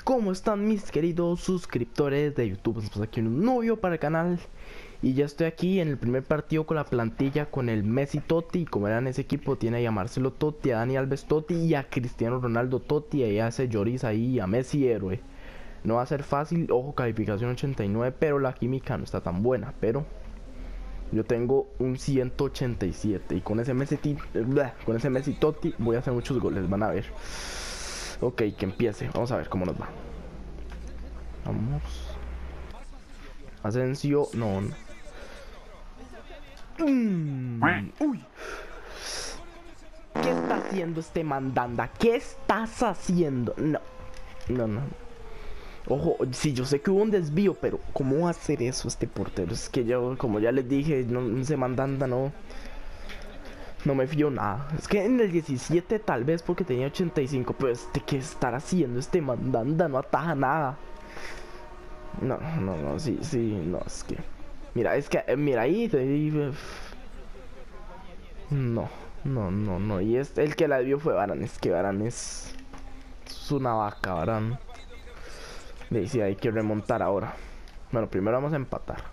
¿Cómo están mis queridos suscriptores de YouTube? Estamos aquí en un nuevo video para el canal. Y ya estoy aquí en el primer partido con la plantilla con el Messi Totti. Y como verán, ese equipo tiene a Marcelo Totti, a Dani Alves Totti y a Cristiano Ronaldo Totti. Ahí hace Lloris ahí, a Messi héroe. No va a ser fácil, ojo, calificación 89, pero la química no está tan buena. Pero yo tengo un 187 y con ese Messi Totti voy a hacer muchos goles, van a ver. Ok, que empiece, vamos a ver cómo nos va. Vamos. Asensio, no. Uy. ¿Qué está haciendo este mandanda? ¿Qué estás haciendo? No. Ojo, sí, yo sé que hubo un desvío, pero ¿cómo va a hacer eso este portero? Es que yo, como ya les dije, no se mandanda, no me fío nada. Es que en el 17 tal vez porque tenía 85, pero ¿qué estar haciendo este mandanda? No ataja nada. No, sí, no, es que... Mira, mira ahí... No, y el que la dio fue Varane. Es que Varane es una vaca, Varane. Le decía, hay que remontar ahora. Bueno, primero vamos a empatar.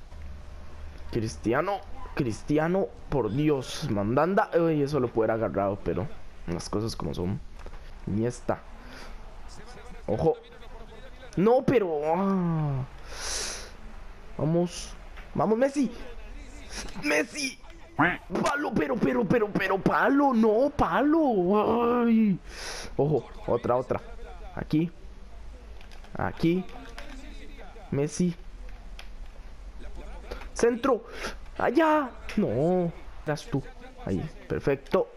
Cristiano, por Dios, mandanda. Uy, eso lo pudiera agarrado, pero las cosas como son. Iniesta. Ojo. No, pero... Vamos, Messi. Palo, pero palo, no, palo. Ay. Ojo, otra. Aquí. Messi. Centro. Allá. No. Eras tú. Ahí. Perfecto.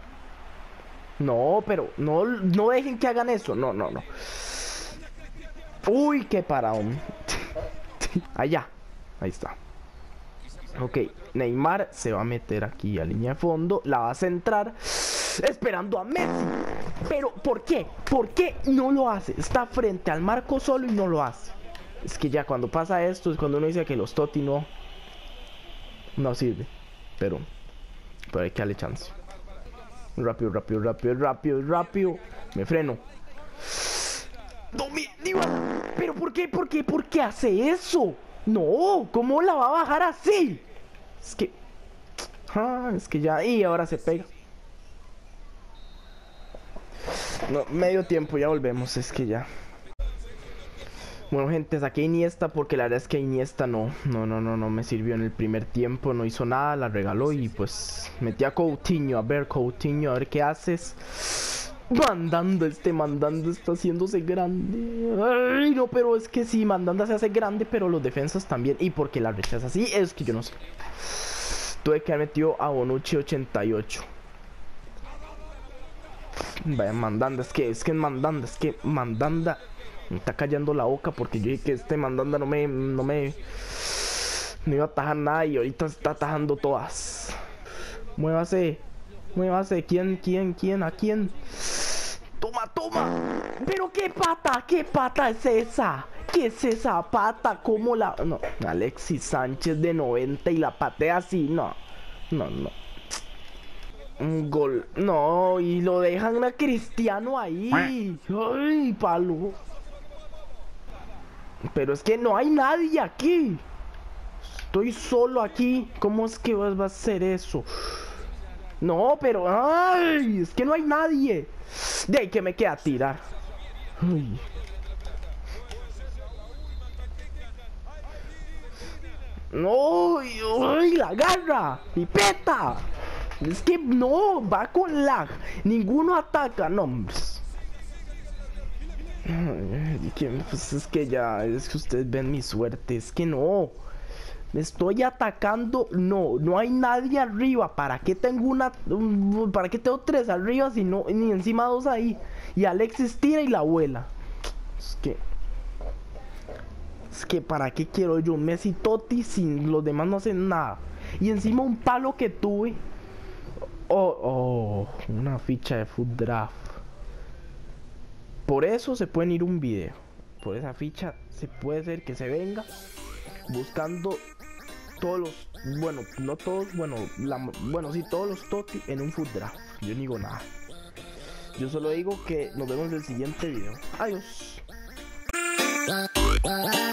No, pero no dejen que hagan eso. No. Uy, qué paraón. Allá. Ahí está. Ok, Neymar se va a meter aquí a línea de fondo. La va a centrar, esperando a Messi. Pero, ¿por qué? ¿Por qué no lo hace? Está frente al marco solo y no lo hace. Es que ya cuando pasa esto es cuando uno dice que los Totti no sirve. Pero hay que darle chance. Rápido. Me freno. Pero ¿por qué hace eso? No, ¿cómo la va a bajar así? Es que ya, y ahora se pega. No, medio tiempo, ya volvemos, es que ya. Bueno, gente, saqué a Iniesta porque la verdad es que Iniesta no me sirvió en el primer tiempo, no hizo nada, la regaló y pues metí a Coutinho, a ver qué haces. Mandanda está haciéndose grande. Ay, no, pero es que sí, Mandanda se hace grande, pero los defensas también. Y porque la rechaza así, es que yo no sé. Tuve que haber metido a Bonucci 88. Vaya, Mandanda, es que Mandanda me está callando la boca porque yo dije que este Mandanda no iba a atajar nada y ahorita está atajando todas. Muévase. ¿A quién? Toma. Pero qué pata es esa. ¿Qué es esa pata? ¿Cómo la...? No, Alexis Sánchez de 90 y la patea así. No. Un gol. No, y lo dejan a Cristiano ahí. Ay, palo. Pero es que no hay nadie aquí. Estoy solo aquí. ¿Cómo es que vas a hacer eso? No, pero... ¡Ay! Es que no hay nadie. De ahí que me queda tirar. Ay. No, ¡ay! La agarra. Y peta. Es que no, va con lag. Ninguno ataca. No, pues es que ya, es que ustedes ven mi suerte. Es que no. Me estoy atacando, no hay nadie arriba. ¿Para qué tengo para qué tengo tres arriba si no, ni encima dos ahí? Y Alexis tira y la vuela. Es que ¿para qué quiero yo Messi Totti si los demás no hacen nada? Y encima un palo que tuve. Una ficha de Foot Draft. Por eso se pueden ir un video. Por esa ficha se puede hacer que se venga buscando todos los, bueno, no todos, sí, todos los Totti en un Foot Draft. Yo no digo nada. Yo solo digo que nos vemos en el siguiente video. Adiós. Bye.